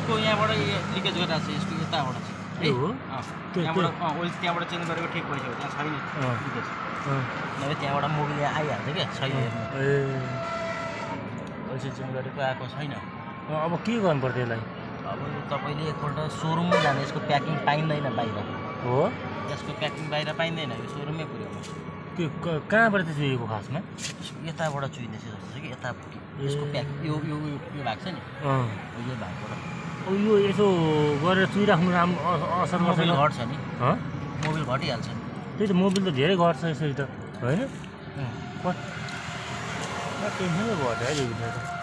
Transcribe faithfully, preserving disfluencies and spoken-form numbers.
यसको यहाँबाट लिकेज गरिरहेको छ यसको यताबाट ए हो त्यहाँबाट ओइल त्यहाँबाट चेन्ज गरेको ठिक भइसक्यो त्यहाँ छैन लिकेज नभए त्यहाँबाट मोबिल यहाँ आइहाल्छ क्या छैन हेर्नु ए ओइल चेन्ज गरेको आएको छैन अब के गर्नु पर्छ यसलाई अब तपाईँले एकपल्ट सोरुममै जाने यसको प्याकिङ पाइँदैन बाहिर हो यसको प्याकिङ बाहिर पाइँदैन यो सोरुममै पुर्याउनु त्यो कहाँबाट चाहिँ चुहिएको खासमा यताबाट चुहिँदैछ जस्तो छ कि यता यसको प्याक यो यो यो भाग छ नि यो भागबाट अब यो यसो गरेर चुहिराख्नु राम्रो असर गर्छ मोबिल घट्छ नि मोबिल घटिहाल्छ नि त्यही त मोबिल त धेरै घट्छ यसरी त होइन कति टेन्सनै घट्यो है यो भित्र त